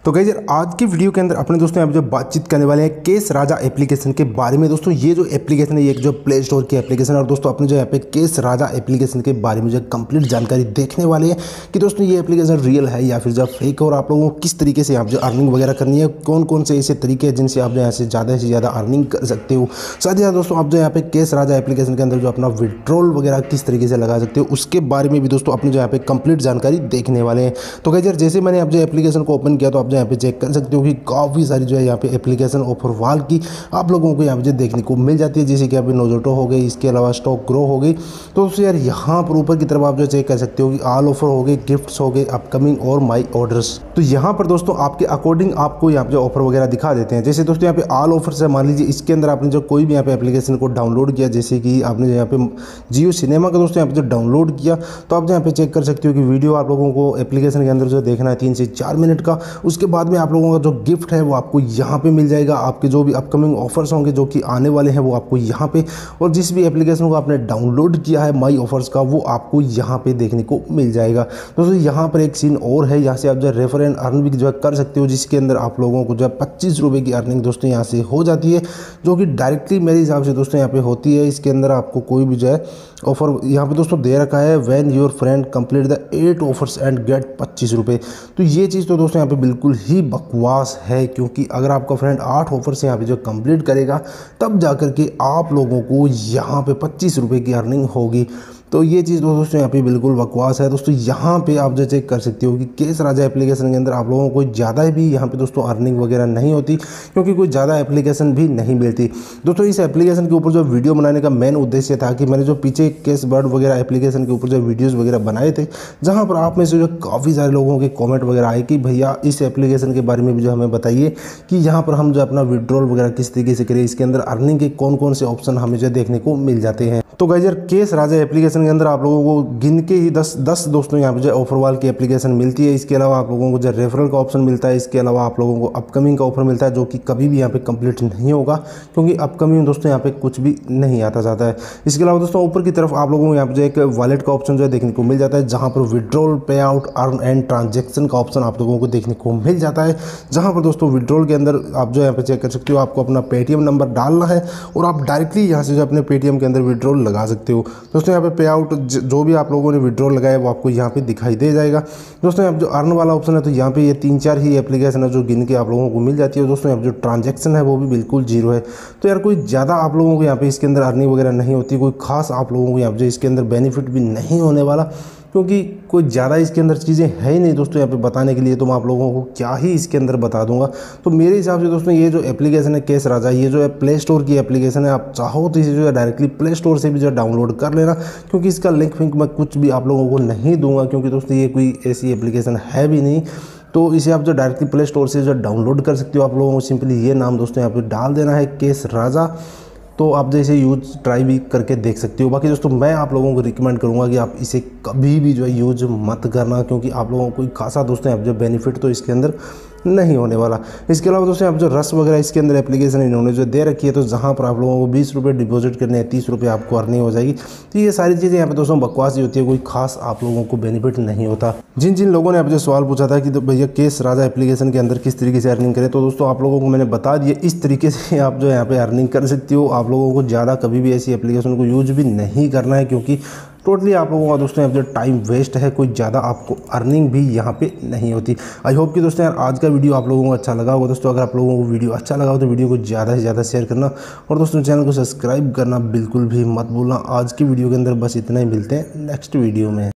तो गाइस यार आज की वीडियो के अंदर अपने दोस्तों यहाँ पे जो बातचीत करने वाले हैं केस राजा एप्लीकेशन के बारे में। दोस्तों ये जो एप्लीकेशन है ये एक जो प्ले स्टोर की एप्लीकेशन है और दोस्तों अपने जो यहाँ पे केस राजा एप्लीकेशन के बारे में जो कंप्लीट जानकारी देखने वाले हैं कि दोस्तों ये एप्लीकेशन रियल है या फिर जो फेक है और आप लोगों को किस तरीके से आप जो अर्निंग वगैरह करनी है, कौन कौन से ऐसे तरीके हैं जिनसे आप जो यहाँ से ज़्यादा अर्निंग कर सकते हो। साथ ही साथ दोस्तों आप जो यहाँ पे केस राजा एप्लीकेशन के अंदर जो अपना विड्रॉल वगैरह किस तरीके से लगा सकते हो उसके बारे में भी दोस्तों अपने जो यहाँ पे कंप्लीट जानकारी देखने वाले हैं। तो गाइस यार जैसे मैंने आप जो एप्लीकेशन को ओपन किया तो आप जो यहाँ पे चेक कर सकते हो कि काफ़ी सारी जो है यहाँ पे एप्लीकेशन ऑफर वाल की आप लोगों को यहाँ पे जो देखने को मिल जाती है, जैसे कि यहाँ पे नोजोटो हो गई, इसके अलावा स्टॉक ग्रो हो गई। तो उससे यार यहाँ पर ऊपर की तरफ आप जो चेक कर सकते हो कि ऑल ऑफर हो गए, गिफ्ट्स हो गए, अपकमिंग और माई ऑर्डर्स। तो यहाँ पर दोस्तों आपके अकॉर्डिंग आपको यहाँ पे जो ऑफर वगैरह दिखा देते हैं। जैसे दोस्तों यहाँ पे ऑल ऑफर से मान लीजिए इसके अंदर आपने जो कोई भी यहाँ पे एप्लीकेशन को डाउनलोड किया, जैसे कि आपने यहाँ पे जियो सिनेमा का दोस्तों यहाँ पे जो डाउनलोड किया तो आप यहाँ पे चेक कर सकते हो कि वीडियो आप लोगों को एप्लीकेशन के अंदर जो देखना है 3 से 4 मिनट का। उसके बाद में आप लोगों का जो गिफ्ट है वो आपको यहाँ पे मिल जाएगा। आपके जो भी अपकमिंग ऑफर्स होंगे जो कि आने वाले हैं वो आपको यहाँ पे, और जिस भी एप्लीकेशन को आपने डाउनलोड किया है माई ऑफर्स का वो आपको यहाँ पे देखने को मिल जाएगा। दोस्तों यहाँ पर एक सीन और है, यहाँ से आप जो रेफर एंड अर्न भी जो है कर सकते हो, जिसके अंदर आप लोगों को जो है 25 रुपये की अर्निंग दोस्तों यहाँ से हो जाती है, जो कि डायरेक्टली मेरे हिसाब से दोस्तों यहाँ पे होती है। इसके अंदर आपको कोई भी जो है ऑफर यहाँ पे दोस्तों दे रखा है, when your friend complete the 8 offers and get 25 रुपये। तो ये चीज़ तो दोस्तों यहाँ पे बिल्कुल ही बकवास है, क्योंकि अगर आपका फ्रेंड 8 ऑफर से यहाँ पे जो कंप्लीट करेगा तब जाकर के आप लोगों को यहाँ पे 25 रुपये की अर्निंग होगी। तो ये चीज़ दोस्तों यहाँ पे बिल्कुल बकवास है। दोस्तों यहाँ पे आप जो चेक कर सकते हो कि केस राजा एप्लीकेशन के अंदर आप लोगों को ज़्यादा भी यहाँ पे दोस्तों अर्निंग वगैरह नहीं होती, क्योंकि कोई ज़्यादा एप्लीकेशन भी नहीं मिलती। दोस्तों इस एप्लीकेशन के ऊपर जो वीडियो बनाने का मेन उद्देश्य था कि मैंने जो पीछे केस बर्ड वगैरह एप्लीकेशन के ऊपर जो वीडियोज़ वगैरह बनाए थे, जहाँ पर आप में से जो काफ़ी सारे लोगों के कॉमेंट वगैरह आए कि भैया इस एप्लीकेशन के बारे में भी जो हमें बताइए कि यहाँ पर हम जो अपना विड्रॉल वगैरह किस तरीके से करें, इसके अंदर अर्निंग के कौन कौन से ऑप्शन हमें जो देखने को मिल जाते हैं। तो गाइस यार केस राजा एप्लीकेशन के अंदर आप लोगों को गिन के ही 10 दोस्तों यहाँ पे जो ऑफर वाल की एप्लीकेशन मिलती है। इसके अलावा आप लोगों को जो रेफरल का ऑप्शन मिलता है, इसके अलावा आप लोगों को अपकमिंग का ऑफर मिलता है, जो कि कभी भी यहाँ पे कंप्लीट नहीं होगा, क्योंकि अपकमिंग दोस्तों यहाँ पे कुछ भी नहीं आता जाता है। इसके अलावा दोस्तों ऊपर की तरफ आप लोगों को यहाँ पे जो एक वॉलेट का ऑप्शन जो है देखने को मिल जाता है, जहाँ पर withdrawal, pay out, earn and transaction का ऑप्शन आप लोगों को देखने को मिल जाता है। जहाँ पर दोस्तों विड्रॉल के अंदर आप जो यहाँ पे चेक कर सकते हो, आपको अपना पेटीएम नंबर डालना है और आप डायरेक्टली यहाँ से जो अपने पेटीएम के अंदर विड्रॉल लगा सकते हो। दोस्तों यहाँ पे पे आउट जो भी आप लोगों ने विड्रॉल लगाया वो आपको यहाँ पे दिखाई दे जाएगा। दोस्तों यहाँ पे जो अर्न वाला ऑप्शन है तो यहाँ पे ये 3-4 ही एप्लीकेशन है जो गिन के आप लोगों को मिल जाती है। दोस्तों यहाँ पे जो ट्रांजैक्शन है वो भी बिल्कुल जीरो है। तो यार कोई ज़्यादा आप लोगों को यहाँ पे इसके अंदर अर्निंग वगैरह नहीं होती, कोई खास आप लोगों को यहाँ पे इसके अंदर बेनिफिट भी नहीं होने वाला, क्योंकि कोई ज़्यादा इसके अंदर चीज़ें है ही नहीं दोस्तों यहाँ पे बताने के लिए। तो मैं आप लोगों को क्या ही इसके अंदर बता दूंगा। तो मेरे हिसाब से दोस्तों ये जो एप्लीकेशन है केस राजा, ये जो है प्ले स्टोर की एप्लीकेशन है, आप चाहो तो इसे जो है डायरेक्टली प्ले स्टोर से भी जो है डाउनलोड कर लेना, क्योंकि इसका लिंक फिंक मैं कुछ भी आप लोगों को नहीं दूंगा, क्योंकि दोस्तों ये कोई ऐसी एप्लीकेशन है भी नहीं। तो इसे आप जो डायरेक्टली प्ले स्टोर से जो डाउनलोड कर सकते हो। आप लोगों को सिंपली ये नाम दोस्तों यहाँ पे डाल देना है केस राजा, तो आप जैसे यूज ट्राई भी करके देख सकते हो। बाकी दोस्तों मैं आप लोगों को रिकमेंड करूंगा कि आप इसे कभी भी जो है यूज मत करना, क्योंकि आप लोगों को कोई खासा दोस्तों आप जो बेनिफिट तो इसके अंदर नहीं होने वाला। इसके अलावा दोस्तों आप जो रस वगैरह इसके अंदर एप्लीकेशन इन्होंने जो दे रखी है, तो जहाँ पर आप लोगों को 20 रुपये डिपॉजिट करने हैं, 30 रुपये आपको अर्निंग हो जाएगी। तो ये सारी चीज़ें यहाँ पे दोस्तों बकवास ही होती है, कोई खास आप लोगों को बेनिफिट नहीं होता। जिन लोगों ने आप जो सवाल पूछा था कि तो भैया केस राजा एप्लीकेशन के अंदर किस तरीके से अर्निंग करें, तो दोस्तों आप लोगों को मैंने बता दिया इस तरीके से आप जो यहाँ पे अर्निंग कर सकती हो। आप लोगों को ज़्यादा कभी भी ऐसी एप्लीकेशन को यूज भी नहीं करना है, क्योंकि टोटली आप लोगों का दोस्तों यहाँ पे टाइम वेस्ट है, कोई ज़्यादा आपको अर्निंग भी यहाँ पे नहीं होती। आई होप कि दोस्तों यार आज का वीडियो आप लोगों को अच्छा लगा होगा। दोस्तों अगर आप लोगों को वीडियो अच्छा लगा हो तो वीडियो को ज़्यादा से ज़्यादा शेयर करना, और दोस्तों चैनल को सब्सक्राइब करना बिल्कुल भी मत भूलना। आज की वीडियो के अंदर बस इतना ही, मिलते हैं नेक्स्ट वीडियो में।